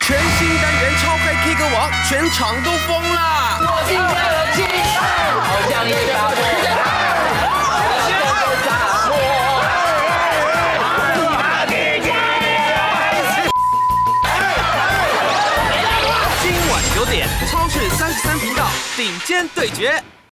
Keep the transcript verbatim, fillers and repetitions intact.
全新单元超嗨 K 歌王，全场都疯啦！ 我今天的气势好像一把火。 九点，超市三十三频道顶尖对决。